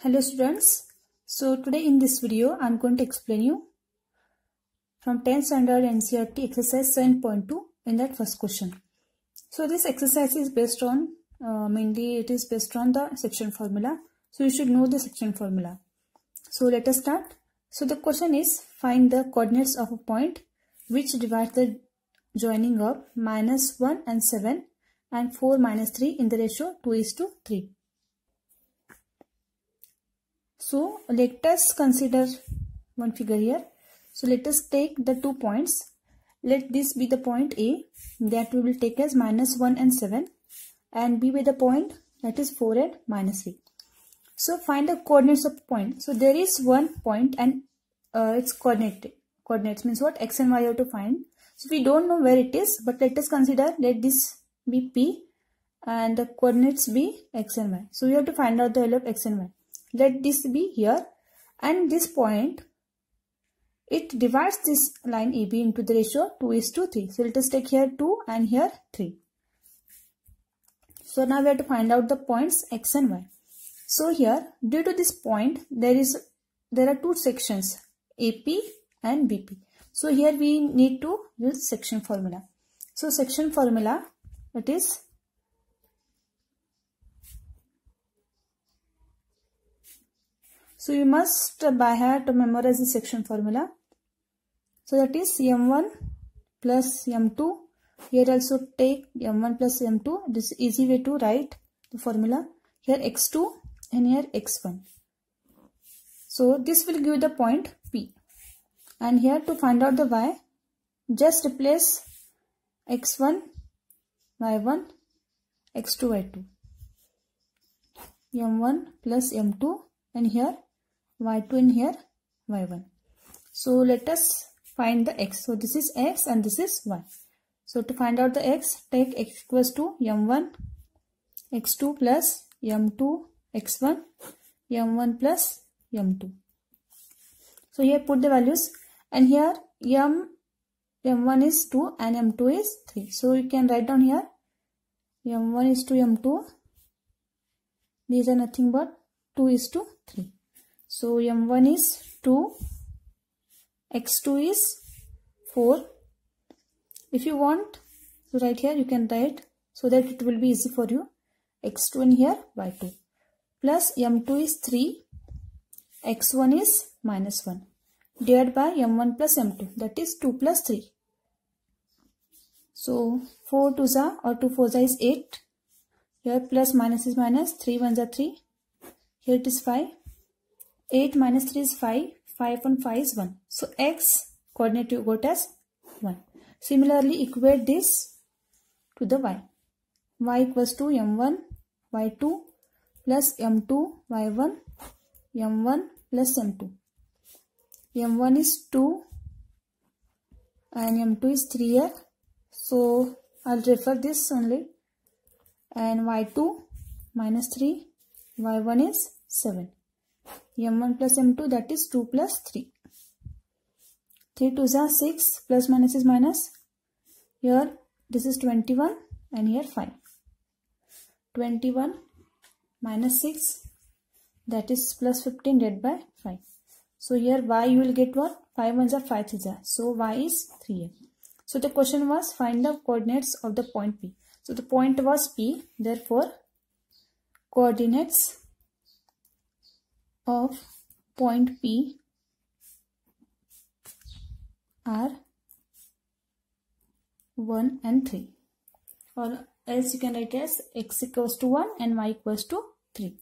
Hello students. So today in this video I am going to explain you from 10th standard NCERT exercise 7.2 in that first question. So this exercise is based on mainly it is based on the section formula. So you should know the section formula. So let us start. So the question is, find the coordinates of a point which divides the joining of -1 and 7 and 4 minus 3 in the ratio 2:3. So let us consider one figure here. So let us take the 2 points. Let this be the point A that we will take as -1 and 7, and B be the point that is 4 and -3. So find the coordinates of point. So there is one point and its coordinates means what? X and Y have to find. So we don't know where it is, but let us consider, let this be P and the coordinates be X and Y. So we have to find out the value of X and Y. Let this be here, and this point, it divides this line AB into the ratio 2:3. So let us take here 2 and here 3. So now we have to find out the points X and Y. So here, due to this point, there are two sections, AP and BP. So here we need to use section formula. So section formula, it is so you must by heart memorize the section formula. So that is M1 plus M2. Here also take M1 plus M2. This is easy way to write the formula. Here X2 and here X1. So this will give the point P. And here to find out the Y, just replace X1, Y1, X2, Y2. M1 plus M2 and here Y2 and here Y1. So let us find the X. So this is X and this is Y. So to find out the X, take X equals to M1, X2 plus M2, X1, M1 plus M2. So here put the values, and here M1 is 2 and M2 is 3. So you can write down here M1 is to M2. These are nothing but 2:3. So M1 is 2, X2 is 4. If you want to write here, you can write so that it will be easy for you. X2 and here Y2 plus M2 is 3, X1 is -1 divided by M1 plus M2, that is 2 plus 3. So 4 2s are or 2 4s is 8. Here plus minus is minus, 3 1s are 3. Here it is 5. 8 minus 3 is 5. 5 and 5 is 1. So X coordinate you got as 1. Similarly, equate this to the Y. Y equals to M1, Y2 plus M2, Y1, M1 plus M2. M1 is 2 and M2 is 3 here. So I'll refer this only. And Y2 minus 3, Y1 is 7. M1 plus M2, that is 2 plus 3. 3 2s are 6, plus minus is minus. Here this is 21 and here 5. 21 minus 6, that is plus 15 divided by 5. So here Y you will get what? 5 1s are 5 3s are. So Y is 3 here. So the question was, find the coordinates of the point P. So the point was P, therefore coordinates of point P are 1 and 3, or else you can write as X equals to 1 and Y equals to 3.